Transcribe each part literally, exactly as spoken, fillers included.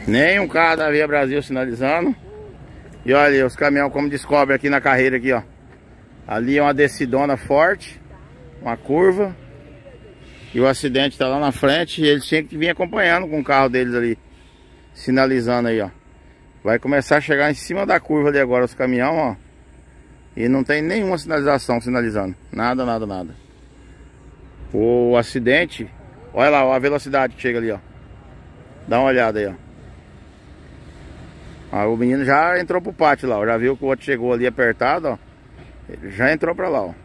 Nem um carro da Via Brasil sinalizando. E olha os caminhões como descobre aqui na carreira aqui, ó. Ali é uma descidona forte, uma curva. E o acidente tá lá na frente. E eles tinham que vir acompanhando com o carro deles ali, sinalizando aí, ó. Vai começar a chegar em cima da curva ali agora os caminhões, ó. E não tem nenhuma sinalização sinalizando. Nada, nada, nada. O acidente, olha lá, ó, a velocidade que chega ali, ó. Dá uma olhada aí, ó. Ah, o menino já entrou pro pátio lá, ó. Já viu que o outro chegou ali apertado, ó. Ele já entrou pra lá, ó.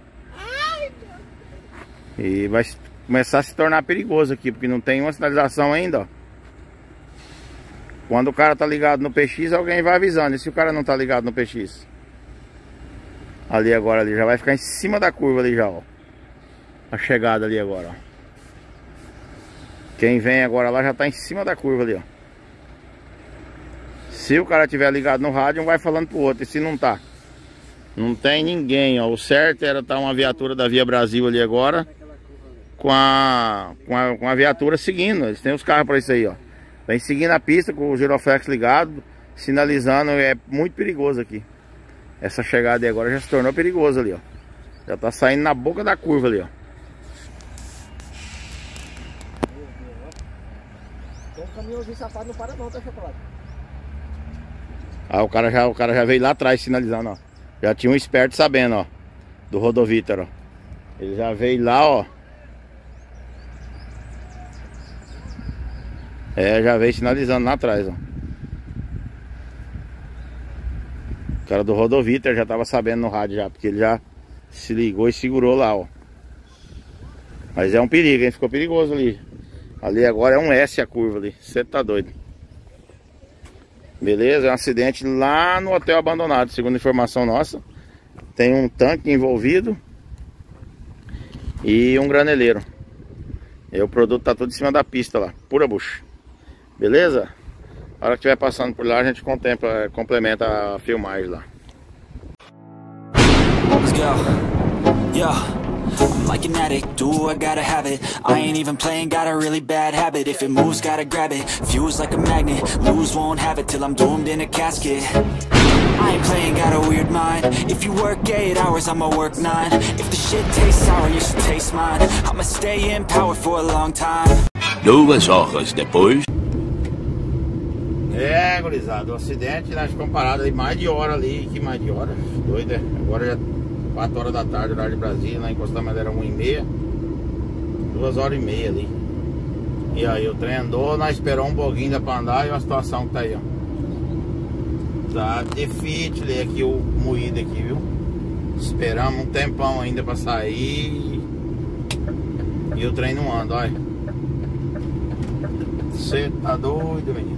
E vai começar a se tornar perigoso aqui, porque não tem uma sinalização ainda, ó. Quando o cara tá ligado no P X, alguém vai avisando. E se o cara não tá ligado no P X? Ali agora, ali, já vai ficar em cima da curva ali já, ó. A chegada ali agora, ó. Quem vem agora lá já tá em cima da curva ali, ó. Se o cara tiver ligado no rádio, um vai falando pro outro. E se não tá? Não tem ninguém, ó. O certo era estar uma viatura da Via Brasil ali agora, com a, com a, com a viatura seguindo. Eles têm os carros pra isso aí, ó. Vem seguindo a pista com o giroflex ligado, sinalizando. É muito perigoso aqui. Essa chegada aí agora já se tornou perigoso ali, ó. Já tá saindo na boca da curva ali, ó. Tem um caminhãozinho safado, não para não, tá, Chocolate? Ah, o cara já, o cara já veio lá atrás sinalizando, ó. Já tinha um esperto sabendo, ó. Do Rodovítor, ó. Ele já veio lá, ó. É, já veio sinalizando lá atrás, ó. O cara do Rodovítor já tava sabendo no rádio já, porque ele já se ligou e segurou lá, ó. Mas é um perigo, hein? Ficou perigoso ali. Ali agora é um S a curva ali. Você tá doido. Beleza? É um acidente lá no hotel abandonado, segundo informação nossa. Tem um tanque envolvido e um graneleiro. E o produto tá tudo em cima da pista lá, pura bucha. Beleza? A hora que estiver passando por lá, a gente contempla, complementa a filmagem lá. Let's go. Yo, I'm like an addict, do I gotta have it. I ain't even playing, got a really bad habit. If it moves, gotta grab it, fuse like a magnet. Lose, won't have it till I'm doomed in a casket. I ain't playing, got a weird mind. If you work eight hours, I'ma work nine. If the shit tastes sour, you should taste mine. I'ma stay in power for a long time. Duas horas depois. É, gurizada, o acidente, nós ficamos parados aí mais de hora ali. Que mais de hora? Doido, é? Agora já quatro horas da tarde, horário de Brasília. Lá encostamos, era uma e meia. Duas horas e meia ali. E aí o trem andou, nós esperamos um pouquinho ainda pra andar. E a situação que tá aí, ó. Tá difícil aqui o moído aqui, viu? Esperamos um tempão ainda pra sair. E o trem não anda, olha. Você tá doido, menino?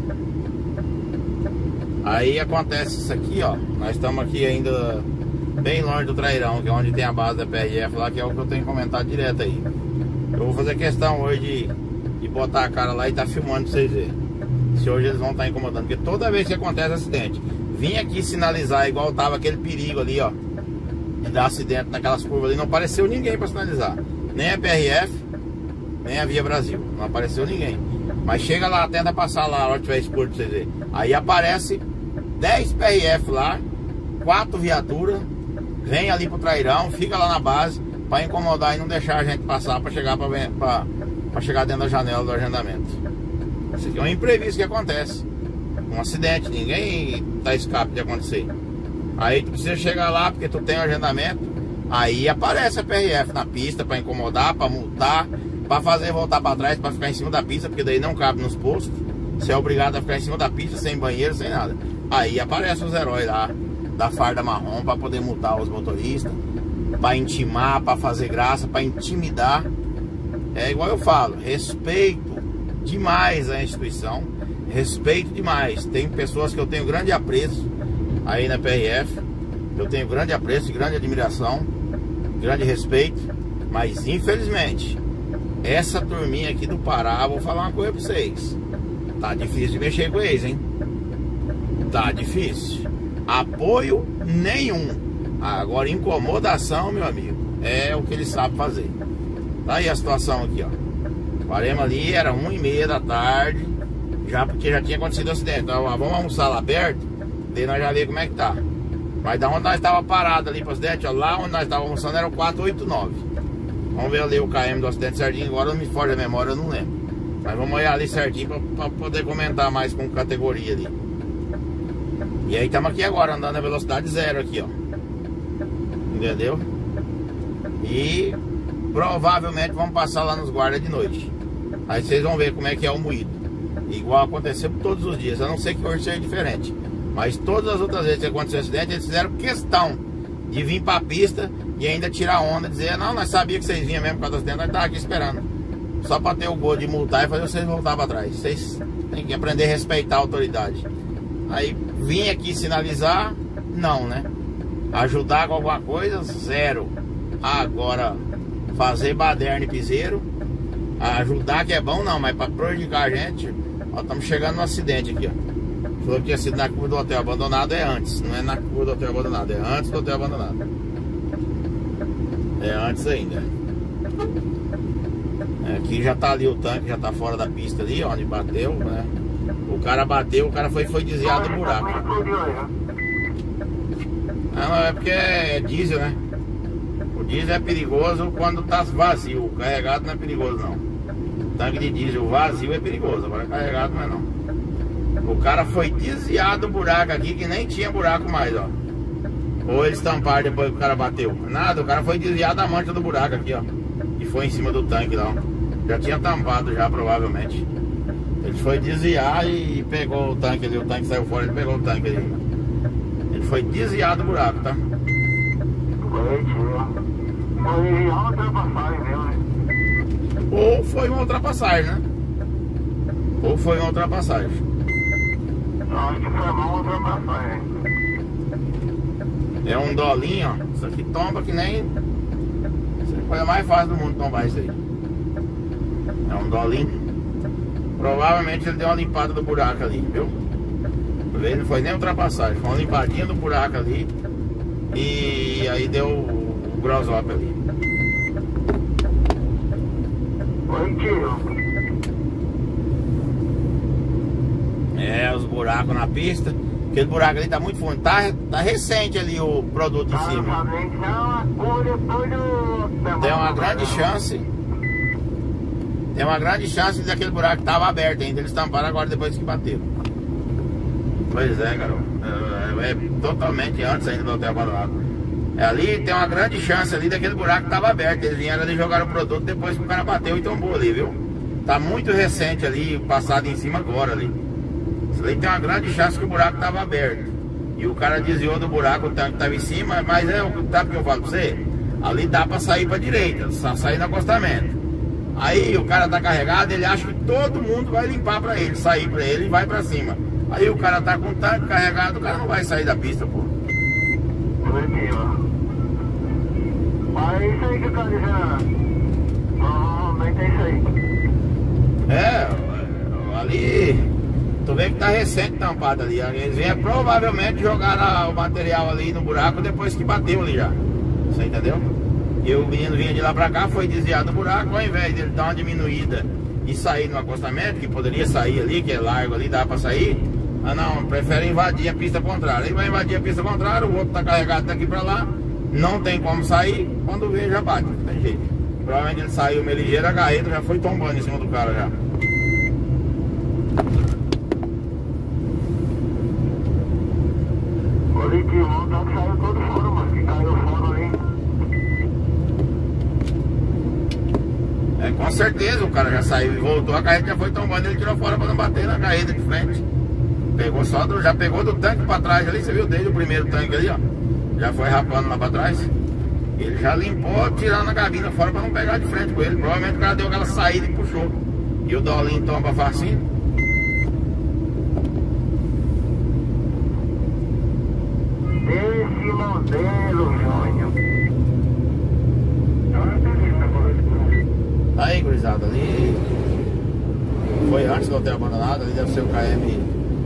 Aí acontece isso aqui, ó. Nós estamos aqui ainda bem longe do Trairão, que é onde tem a base da P R F lá, que é o que eu tenho comentado direto aí. Eu vou fazer questão hoje de, de botar a cara lá e tá filmando pra vocês verem. Se hoje eles vão estar incomodando, porque toda vez que acontece acidente, vim aqui sinalizar igual tava aquele perigo ali, ó, de dar acidente naquelas curvas ali, não apareceu ninguém pra sinalizar. Nem a P R F, nem a Via Brasil. Não apareceu ninguém. Mas chega lá, tenta passar lá, a hora que tiver escuro pra vocês verem. Aí aparece dez P R F lá, quatro viaturas, vem ali pro Trairão, fica lá na base pra incomodar e não deixar a gente passar pra chegar, pra, pra, pra chegar dentro da janela do agendamento. Isso aqui é um imprevisto que acontece. Um acidente, ninguém tá escape de acontecer. Aí tu precisa chegar lá porque tu tem o agendamento. Aí aparece a P R F na pista pra incomodar, pra multar, pra fazer voltar pra trás, pra ficar em cima da pista, porque daí não cabe nos postos. Você é obrigado a ficar em cima da pista, sem banheiro, sem nada. Aí aparecem os heróis lá da farda marrom pra poder multar os motoristas, pra intimar, pra fazer graça, pra intimidar. É igual eu falo, respeito demais a instituição, respeito demais. Tem pessoas que eu tenho grande apreço aí na P R F, eu tenho grande apreço e grande admiração, grande respeito, mas infelizmente essa turminha aqui do Pará, vou falar uma coisa pra vocês, tá difícil de mexer com eles, hein? Tá difícil. Apoio nenhum. Agora incomodação, meu amigo, é o que eles sabem fazer. Tá aí a situação aqui, ó. Paremos ali, era uma e meia da tarde, já porque já tinha acontecido o acidente. Então, ó, vamos almoçar lá perto, daí nós já vemos como é que tá. Mas da onde nós estava parado ali pro acidente, ó, lá onde nós estávamos almoçando era o quatro oito nove. Vamos ver ali o K M do acidente certinho, agora não me foge a memória, eu não lembro. Mas vamos olhar ali certinho pra, pra poder comentar mais com categoria ali. E aí estamos aqui agora, andando na velocidade zero aqui, ó. Entendeu? E provavelmente vamos passar lá nos guardas de noite. Aí vocês vão ver como é que é o moído. Igual aconteceu todos os dias, a não ser que hoje seja diferente. Mas todas as outras vezes que aconteceu acidente, eles fizeram questão de vir pra pista e ainda tirar onda, dizer, não, nós sabíamos que vocês vinham mesmo por causa do acidente, nós estávamos aqui esperando. Só pra ter o gol de multar e fazer vocês voltar pra trás. Vocês têm que aprender a respeitar a autoridade. Aí vim aqui sinalizar, não, né? Ajudar com alguma coisa, zero. Agora, fazer baderna e piseiro, ajudar que é bom, não, mas pra prejudicar a gente, ó, estamos chegando no acidente aqui, ó. Falou que tinha sido na curva do hotel abandonado, é antes, não é na curva do hotel abandonado, é antes do hotel abandonado. É antes ainda. É, aqui já tá ali o tanque, já tá fora da pista ali, onde bateu, né? O cara bateu, o cara foi, foi desviado do buraco. Não, é porque é diesel, né? O diesel é perigoso quando tá vazio, o carregado não é perigoso não. O tanque de diesel vazio é perigoso, agora carregado não é não. O cara foi desviado do buraco aqui, que nem tinha buraco mais, ó. Ou eles tamparam depois que o cara bateu. Nada, o cara foi desviado da mancha do buraco aqui, ó. E foi em cima do tanque lá, ó. Já tinha tampado já, provavelmente. Ele foi desviar e pegou o tanque ali. O tanque saiu fora, ele pegou o tanque ali. Ele foi desviado do buraco, tá? Foi uma ultrapassagem mesmo, né? Ou foi uma ultrapassagem, né? Ou foi uma ultrapassagem. Acho que foi uma ultrapassagem. É um dolinho, ó. Isso aqui tomba que nem... Isso é a coisa mais fácil do mundo tombar isso aí. É um dolinho. Provavelmente ele deu uma limpada do buraco ali, viu? Não foi nem ultrapassagem, foi uma limpadinha do buraco ali. E aí deu o grosop ali. Oi, tio. É, os buracos na pista. Aquele buraco ali tá muito fundo. Tá, tá recente ali o produto em cima. Tem uma grande chance. Tem uma grande chance de aquele buraco que tava aberto ainda. Eles tamparam agora depois que bateram. Pois é, garoto. É, é totalmente antes ainda do hotel abandonado. É, ali tem uma grande chance ali daquele buraco que tava aberto. Eles vieram ali jogar o produto depois que o cara bateu e tombou ali, viu? Tá muito recente ali, passado em cima agora ali. Ali tem uma grande chance que o buraco estava aberto. E o cara desviou do buraco, o tanque estava em cima. Mas é o que eu falo pra você. Ali dá para sair para direita, só sair no acostamento. Aí o cara tá carregado, ele acha que todo mundo vai limpar para ele, sair para ele e vai para cima. Aí o cara tá com o tanque carregado, o cara não vai sair da pista, pô. Mas é isso aí que o cara dizendo. Normalmente é isso aí. É, ali... Tu vê que tá recente tampado ali. Eles vêm provavelmente jogar o material ali no buraco depois que bateu ali já. Você entendeu? E o menino vinha de lá pra cá, foi desviado do buraco. Ao invés dele dar uma diminuída e sair no acostamento, que poderia sair ali, que é largo ali, dá pra sair. Ah não, prefere invadir a pista contrária. Ele vai invadir a pista contrária, o outro tá carregado daqui pra lá. Não tem como sair, quando vê já bate, não tem jeito. Provavelmente ele saiu meio ligeiro, a carreta já foi tombando em cima do cara já. Ali de volta que saiu todo fora, mano, que caiu fora ali. É, com certeza o cara já saiu e voltou, a carreta já foi tombando, ele tirou fora pra não bater na carreta de frente. Pegou só do, já pegou do tanque pra trás ali, você viu desde o primeiro tanque ali, ó. Já foi rapando lá pra trás. Ele já limpou, tirando a cabina fora pra não pegar de frente com ele. Provavelmente o cara deu aquela saída e puxou. E o dolinho tomba facinho. Esse modelo, Júnior. Aí, gurizada, ali foi antes do hotel abandonado, ali deve ser o K M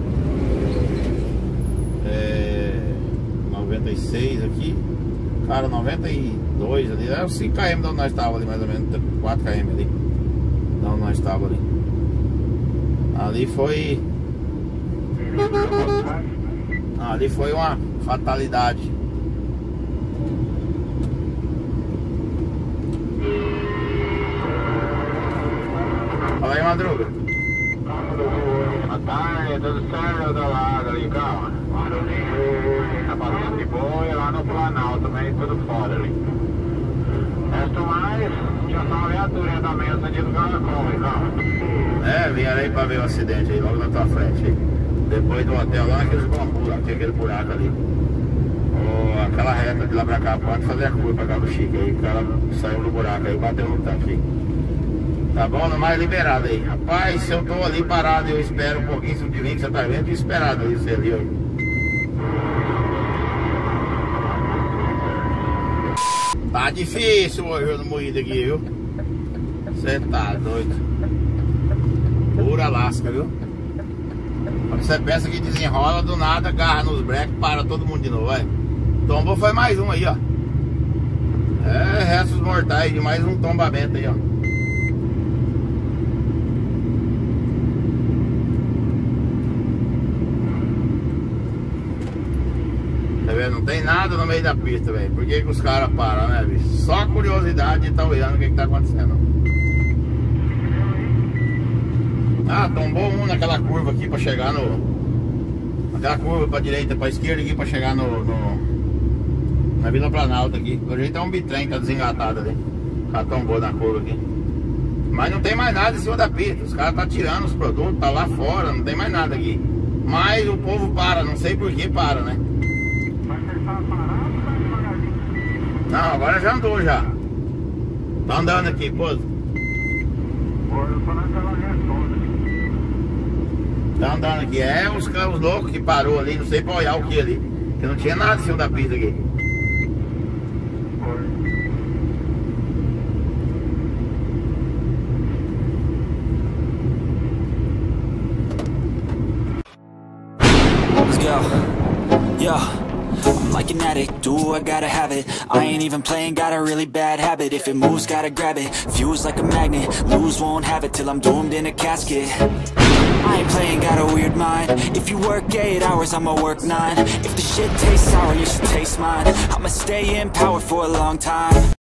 é, noventa e seis aqui. Cara, noventa e dois ali, é o cinco quilômetros de onde nós estávamos ali, mais ou menos, quatro quilômetros ali. Não, nós estava ali. Ali foi... Ali foi uma fatalidade. Fala aí, Madruga. Boa tarde, tudo certo do lado ali, calma. Tá fazendo de boa lá no Planalto também, tudo fora ali. Resto mais, já são a viatura também, o sentido do Caracol, calma. É, vim aí pra ver o acidente aí, logo na tua frente aí. Depois do hotel, lá naqueles bambus, lá, tinha aquele buraco ali. Oh, aquela reta de lá pra cá, pode fazer a curva pra cá do Chique aí, o cara saiu do buraco aí, bateu no tanque aí. Tá bom? No mais liberado aí. Rapaz, se eu tô ali parado eu espero um pouquinho, se eu te vir que você tá vendo, eu esperado ali, você ali, ó. Tá difícil hoje no moído aqui, viu? Você tá doido. Pura lasca, viu? Quando você pensa que desenrola, do nada, agarra nos breques, para todo mundo de novo, vai. Tombou foi mais um aí, ó. É, restos mortais de mais um tombamento aí, ó. Tá vendo? Não tem nada no meio da pista, velho. Por que que os caras param, né, bicho? Só curiosidade de tá olhando o que que tá acontecendo. Ah, tombou um naquela curva aqui pra chegar no... Naquela curva pra direita, pra esquerda aqui pra chegar no... no... na Vila Planalto aqui. Do jeito é um bitrem que tá desengatado ali. O cara tombou na curva aqui. Mas não tem mais nada em cima da pista. Os caras tá tirando os produtos, tá lá fora, não tem mais nada aqui. Mas o povo para, não sei por que para, né? Não, agora já andou já. Tá andando aqui, pô. Tá andando aqui. É os, os loucos que parou ali, não sei pra olhar o que ali. Que não tinha nada em cima da pista aqui. Let's go. Yo. I'm like an addict, do I gotta have it. I ain't even playing, got a really bad habit. If it moves, gotta grab it, fuse like a magnet. Lose, won't have it till I'm doomed in a casket. I ain't playing, got a weird mind. If you work eight hours, I'ma work nine. If the shit tastes sour, you should taste mine. I'ma stay in power for a long time.